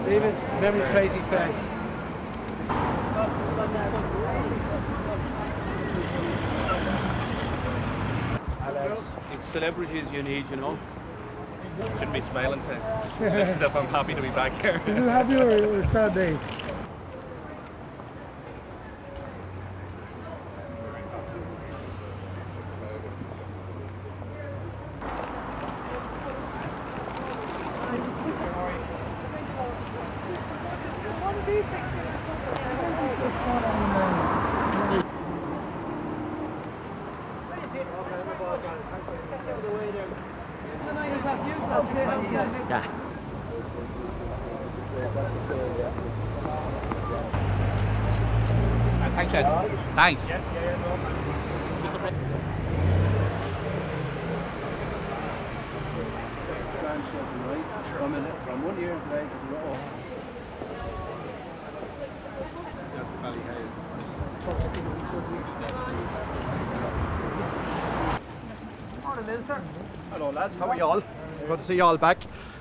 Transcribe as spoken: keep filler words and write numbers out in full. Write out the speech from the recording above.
David, memory Tracy fans. It's celebrities you need, you know. Shouldn't be smiling to looks as if I'm happy to be back here. Are you happy or a sad day? Yeah. Thanks, Ed. Thanks. Grandchildren, right? From, from one year's age to the other. That's the Valley Hay. Morning, Minister. Hello lads, how are y'all? Good to see y'all back.